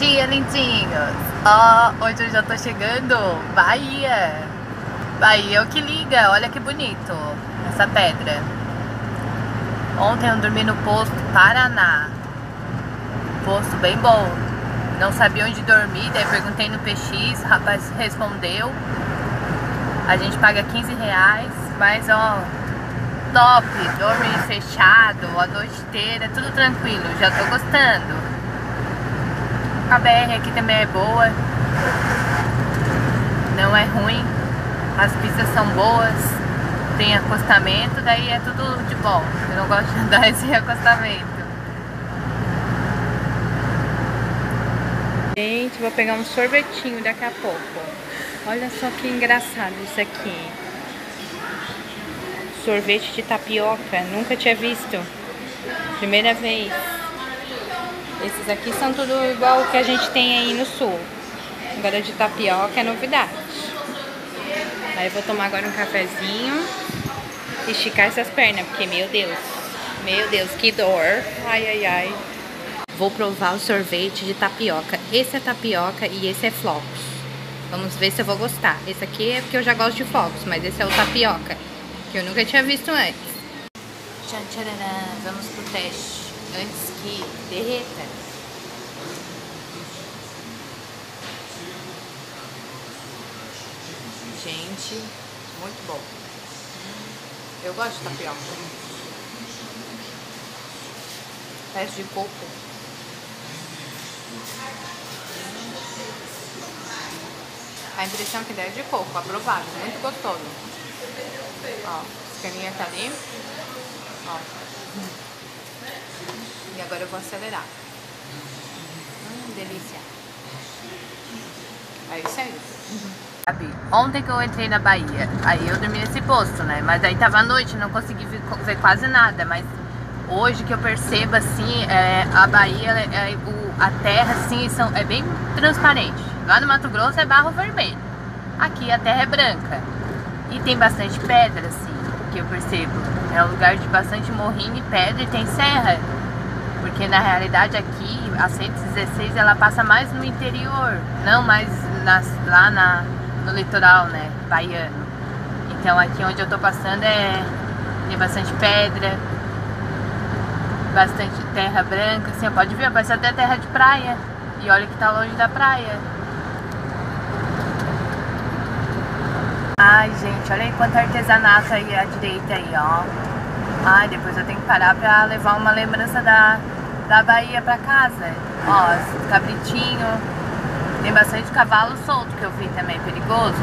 dia, lindinhos! Ó, hoje eu já tô chegando, Bahia! Bahia é o que liga, olha que bonito essa pedra. Ontem eu dormi no posto Paraná, posto bem bom. Não sabia onde dormir, daí perguntei no PX, o rapaz respondeu. A gente paga R$15, mas ó, top, dorme fechado, a noite inteira, tudo tranquilo, já tô gostando. A BR aqui também é boa, não é ruim, as pistas são boas, tem acostamento, daí é tudo de bom. Eu não gosto de andar esse acostamento. Gente, vou pegar um sorvetinho daqui a pouco. Olha só que engraçado isso aqui. Sorvete de tapioca, nunca tinha visto. Primeira vez. Esses aqui são tudo igual o que a gente tem aí no sul. Agora de tapioca é novidade. Aí eu vou tomar agora um cafezinho. Esticar essas pernas, porque meu Deus, que dor. Ai, ai, ai. Vou provar o sorvete de tapioca. Esse é tapioca e esse é flocos. Vamos ver se eu vou gostar. Esse aqui é porque eu já gosto de flocos, mas esse é o tapioca, que eu nunca tinha visto antes. Tchan, tcharará. Vamos pro teste antes que derreta. Gente, muito bom. Eu gosto de tapioca. Teste de coco. A impressão que dá é de coco, aprovado, muito gostoso. Ó, o escaninha tá ali. Ó. E agora eu vou acelerar. Delícia. É isso aí. Ontem que eu entrei na Bahia, aí eu dormi nesse posto, né? Mas aí tava à noite, não consegui ver quase nada. Mas hoje que eu percebo, assim, a Bahia, a terra, assim, é bem transparente. Lá no Mato Grosso é barro vermelho. Aqui a terra é branca. E tem bastante pedra, assim, que eu percebo. É um lugar de bastante morrinho e pedra e tem serra. Porque na realidade aqui, a 116, ela passa mais no interior. Não mais lá no litoral, né, baiano. Então aqui onde eu tô passando tem bastante pedra. Bastante terra branca, assim, pode ver, parece até terra de praia. E olha que tá longe da praia. Ai, gente, olha aí quanto artesanato aí à direita aí, ó. Ai, depois eu tenho que parar pra levar uma lembrança da Bahia pra casa. Ó, cabritinho. Tem bastante cavalo solto que eu vi também, perigoso.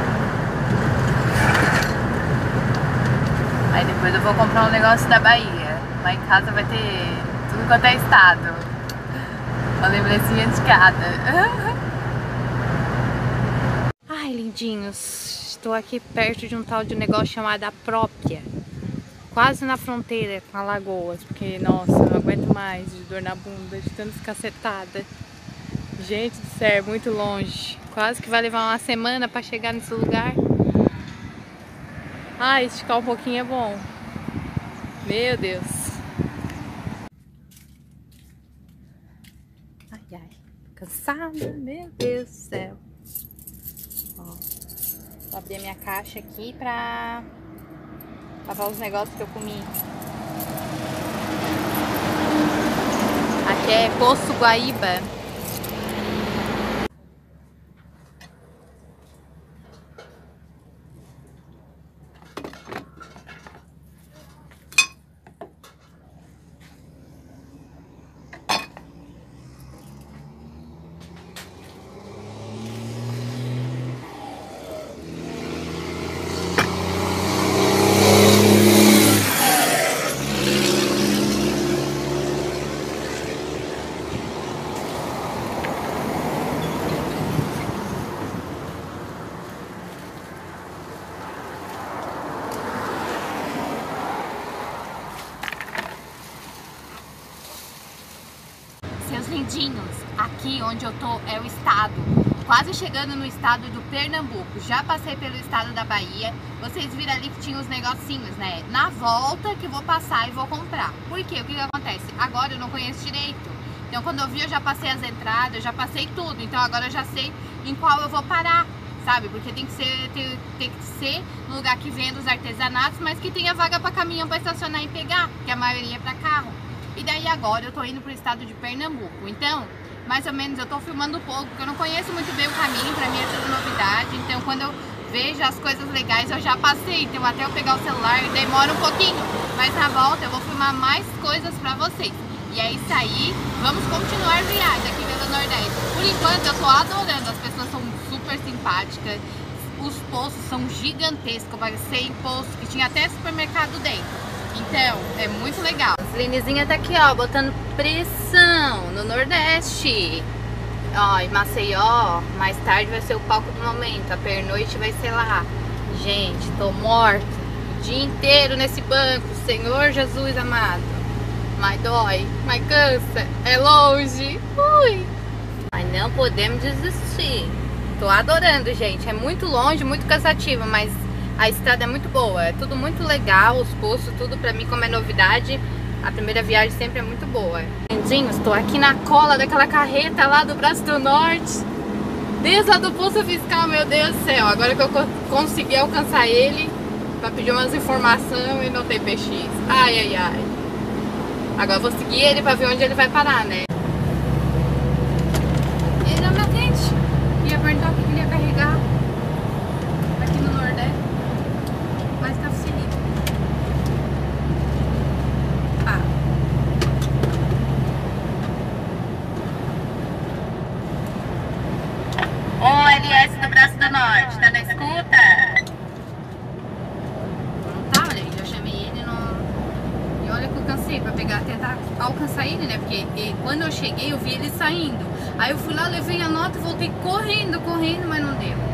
Aí depois eu vou comprar um negócio da Bahia. Lá em casa vai ter tudo quanto é estado. Uma lembrancinha de cada. Ai, lindinhos. Estou aqui perto de um tal de negócio chamado A Própria. Quase na fronteira com Alagoas. Porque, nossa, eu não aguento mais de dor na bunda, de tanta cacetada. Gente do céu, muito longe. Quase que vai levar uma semana para chegar nesse lugar. Ah, esticar um pouquinho é bom. Meu Deus. Ai, ai. Cansada, meu Deus do céu. Ó, vou abrir a minha caixa aqui pra lavar os negócios que eu comi. Aqui é Poço Guaíba. Seus lindinhos, aqui onde eu tô é o estado, quase chegando no estado do Pernambuco. Já passei pelo estado da Bahia. Vocês viram ali que tinha os negocinhos, né? Na volta que eu vou passar e vou comprar. Por quê? O que que acontece? Agora eu não conheço direito. Então quando eu vi, eu já passei as entradas, eu já passei tudo. Então agora eu já sei em qual eu vou parar, sabe? Porque tem que ser no lugar que venda os artesanatos, mas que tenha vaga para caminhão para estacionar e pegar, que a maioria é para carro. E daí agora eu tô indo pro estado de Pernambuco. Então, mais ou menos eu tô filmando pouco, porque eu não conheço muito bem o caminho, pra mim é tudo novidade. Então quando eu vejo as coisas legais eu já passei, então até eu pegar o celular demora um pouquinho. Mas na volta eu vou filmar mais coisas pra vocês. E é isso aí, vamos continuar a viagem aqui pelo Nordeste. Por enquanto eu tô adorando, as pessoas são super simpáticas, os postos são gigantescos, parecia posto que tinha até supermercado dentro. Então, é muito legal. A Linezinha tá aqui, ó, botando pressão no Nordeste. Ó, em Maceió, mais tarde vai ser o palco do momento. A pernoite vai ser lá. Gente, tô morta o dia inteiro nesse banco. Senhor Jesus amado. Mas dói, mas cansa, é longe. Ui. Mas não podemos desistir. Tô adorando, gente. É muito longe, muito cansativo, mas a estrada é muito boa. É tudo muito legal, os postos, tudo pra mim como é novidade. A primeira viagem sempre é muito boa. Lindinhos, estou aqui na cola daquela carreta lá do Braço do Norte. Desde lá do Posto Fiscal, meu Deus do céu. Agora que eu consegui alcançar ele pra pedir umas informações e não tem PX. Ai, ai, ai. Agora eu vou seguir ele pra ver onde ele vai parar, né? Ele não me atende. Ia perguntar o que ele ia carregar aqui no Nordeste. Mas tá facilito. Ô, LS do Braço do Norte, tá na escuta? Não tá, olha aí, eu chamei ele no... E olha que eu cansei pra tentar alcançar ele, né? Porque quando eu cheguei, eu vi ele saindo. Aí eu fui lá, levei a nota e voltei correndo, mas não deu.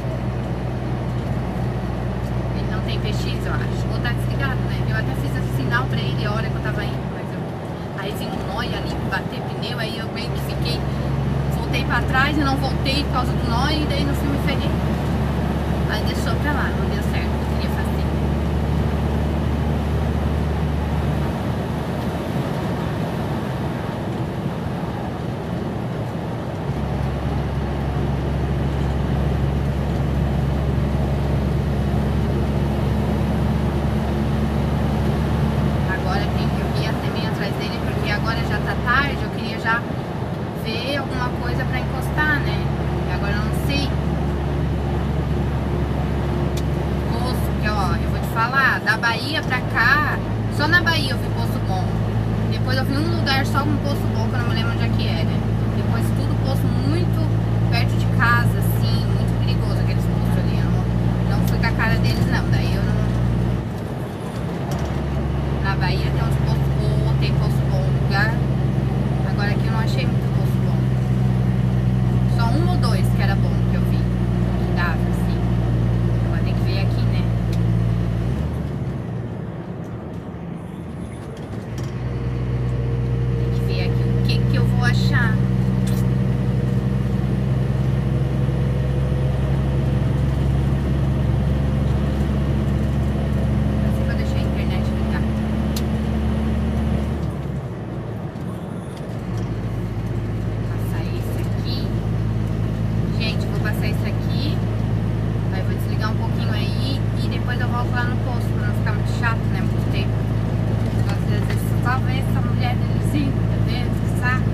Ele não tem PX, eu acho. Ou tá desligado, né? Eu até fiz esse sinal pra ele a hora que eu tava indo, mas eu... Aí vinha um nóia ali, bater pneu, aí eu meio que fiquei... Voltei pra trás e não voltei por causa do nó e daí no filme ferrei. Aí deixou pra lá, não deu certo, eu queria fazer. Agora eu ia também atrás dele porque agora já tá tarde, eu queria já ver alguma coisa pra encostar, né? E agora eu não sei. Poço, porque ó, eu vou te falar, da Bahia pra cá, só na Bahia eu vi poço bom. Depois eu vi um lugar só com poço bom, que eu não me lembro onde é que era. Depois tudo poço muito perto de casa, assim, muito perigoso aqueles poços ali. Eu não fui com a cara deles não, daí eu não... Na Bahia tem uns poços bons, tem poço bom no lugar. Agora aqui eu não achei muito poço bom. Só um ou dois que era bom que eu vi. Que dava, assim. Agora tem que ver aqui, né? Tem que ver aqui o que eu vou achar. Assim pra deixar a internet ligar. Passar isso aqui, aí vou desligar um pouquinho aí e depois eu volto lá no posto pra não ficar muito chato, né? Muito tempo. Às vezes só ver essa mulher delezinha, meu Deus, que saco.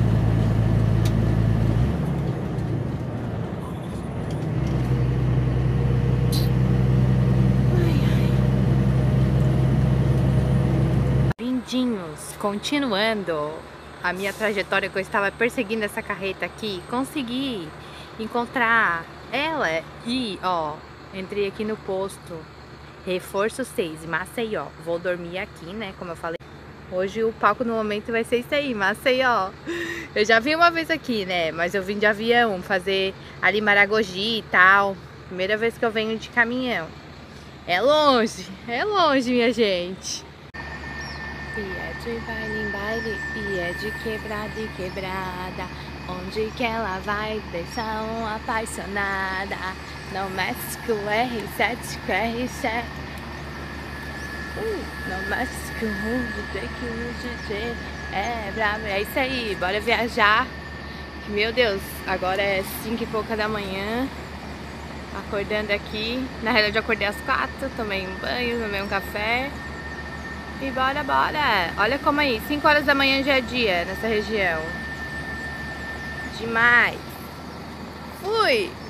Lindinhos, continuando a minha trajetória que eu estava perseguindo essa carreta aqui, consegui encontrar ela e ó, entrei aqui no posto Reforço 6, Maceió. Vou dormir aqui, né, como eu falei. Hoje o palco no momento vai ser isso aí, Maceió. Eu já vim uma vez aqui, né, mas eu vim de avião, fazer ali Maragogi e tal. Primeira vez que eu venho de caminhão. É longe, minha gente. E é de baile em baile, e é de quebrada em quebrada. Onde que ela vai, pressão apaixonada. No México R7 com R7. No México, tem que o DJ É, bravo, é isso aí, bora viajar. Meu Deus, agora é 5 e pouca da manhã. Acordando aqui. Na realidade eu acordei às 4, tomei um banho, tomei um café. E bora, bora. Olha como aí, 5 horas da manhã já é dia nessa região. Demais. Fui!